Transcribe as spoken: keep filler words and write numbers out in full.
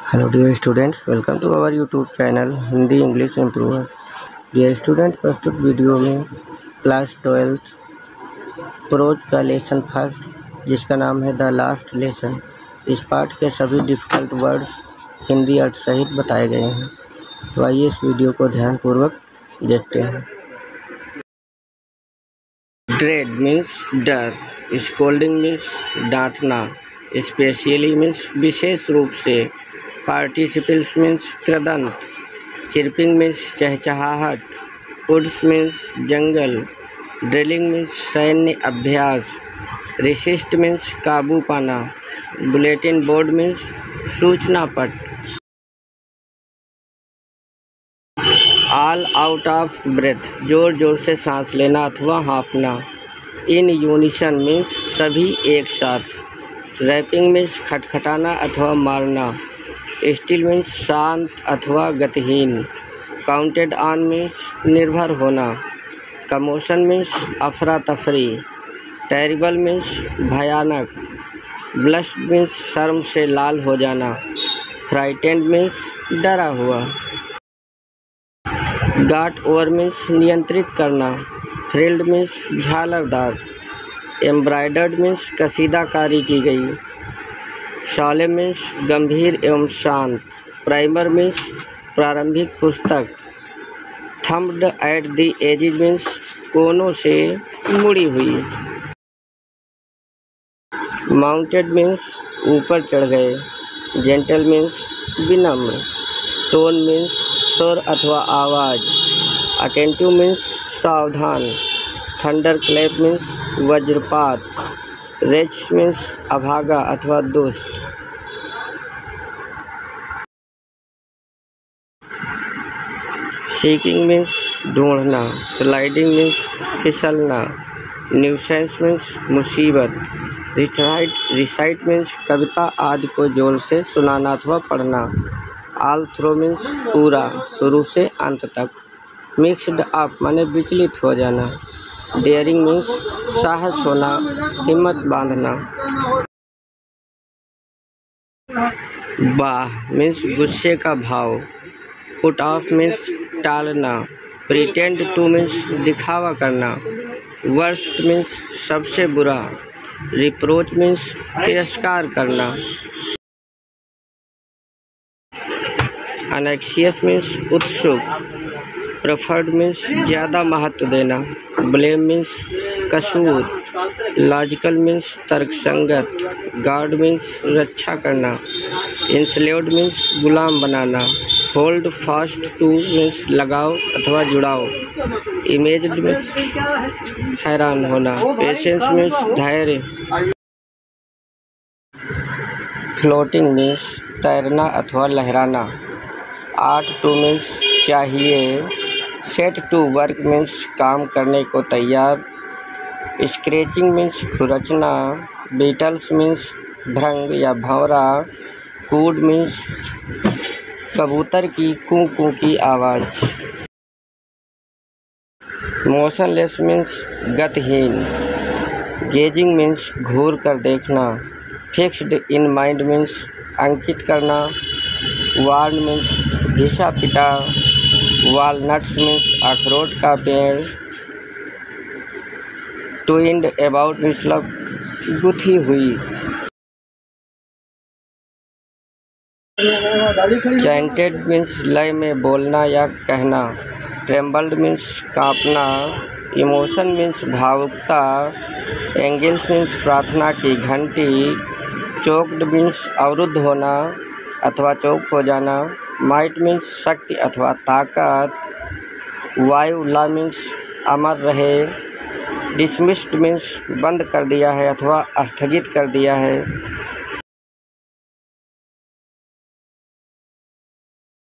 Hello dear students, welcome to our YouTube channel Hindi English improver. Dear student, प्रस्तुत video में class twelfth prose का lesson first जिसका नाम है द लास्ट लेसन, इस पाठ के सभी डिफ़िकल्ट वर्ड्स हिंदी अर्थ सहित बताए गए हैं। तो आइए इस वीडियो को ध्यानपूर्वक देखते हैं। ड्रेड मीन्स डर, स्कोल्डिंग मीन्स डांटना, स्पेशली मीन्स विशेष रूप से, पार्टिसिपल्स मीन्स कृदंत, चिरपिंग मीन्स चहचहाहट, वुड्स मीन्स जंगल, ड्रिलिंग मीन्स सैन्य अभ्यास, रिसिस्ट मीन्स काबू पाना, बुलेटिन बोर्ड मीन्स सूचना पट। ऑल आउट ऑफ ब्रेथ, जोर जोर से सांस लेना अथवा हाँफना। इन यूनिशन मीन्स सभी एक साथ। रैपिंग मीन्स खटखटाना अथवा मारना। स्टिल मीन्स शांत अथवा गतिहीन। काउंटेड ऑन मीन्स निर्भर होना। कमोशन मीन्स अफरा तफरी। टेरिबल मीन्स भयानक। ब्लश मीन्स शर्म से लाल हो जाना। फ्राइटेंड मीन्स डरा हुआ। गॉट ओवर मीन्स नियंत्रित करना। थ्रिल्ड मीन्स झालरदार। एम्ब्रॉयडर्ड मीन्स कसीदाकारी की गई। सोलेम मीन्स गंभीर एवं शांत। प्राइमर मीन्स प्रारंभिक पुस्तक। Thumbed at the edges means कोनों से मुड़ी हुई। माउंटेड मीन्स ऊपर चढ़ गए। जेंटल मीन्स विनम्र। टोन मीन्स स्वर अथवा आवाज़। अटेंटिव मीन्स सावधान। थंडर क्लैप मीन्स वज्रपात। रेच मीन्स अभागा अथवा दुष्ट। सीकिंग मीन्स ढूंढना। स्लाइडिंग मीन्स फिसलना। न्यूसेंस मीन्स मुसीबत। रिसाइट रिसाइट मीन्स कविता आदि को जोर से सुनाना अथवा पढ़ना। ऑल थ्रो मीन्स पूरा, शुरू से अंत तक। मिक्स्ड अप माने विचलित हो जाना। डेयरिंग मीन्स साहस होना, हिम्मत बांधना। बाह मीन्स गुस्से का भाव। पुट ऑफ मीन्स टालना। प्रिटेंड टू मीन्स दिखावा करना। वर्स्ट मीन्स सबसे बुरा। रिप्रोच मीन्स तिरस्कार करना। अनेक्सियस मीन्स उत्सुक। प्रेफर्ड मीन्स ज़्यादा महत्व देना। ब्लेम मीन्स कसूर। लॉजिकल मीन्स तर्कसंगत। गार्ड मीन्स रक्षा करना। इंस्लेव्ड मीन्स गुलाम बनाना। होल्ड फास्ट टू मीन्स लगाव अथवा जुड़ाव। इमेज्ड मीन्स हैरान होना। पेशेंस मीन्स धैर्य। फ्लोटिंग मीन्स तैरना अथवा लहराना। आर्ट टू मीन्स चाहिए। सेट टू वर्क मीन्स काम करने को तैयार। स्क्रैचिंग मीन्स खुरचना। बीटल्स मीन्स भृंग या भंवरा। कूड मीन्स कबूतर की कू कू की आवाज़। मोशनलेस मीन्स गतिहीन। गेजिंग मीन्स घूर कर देखना। फिक्स्ड इन माइंड मीन्स अंकित करना। वार्न मीन्स घिसा पिटा। वालनट्स मीन्स अखरोट का पेड़। ट्विन्ड अबाउट मतलब गुथी हुई। चैंटेड मीन्स लय में बोलना या कहना। ट्रेम्बल्ड मीन्स कांपना। इमोशन मीन्स भावुकता। एंगल्स मीन्स प्रार्थना की घंटी। चोक्ड मीन्स अवरुद्ध होना अथवा चौक हो जाना। माइट मीन्स शक्ति अथवा ताकत। वायु ला मीन्स अमर रहे। डिसमिस्ड मीन्स बंद कर दिया है अथवा स्थगित कर दिया है।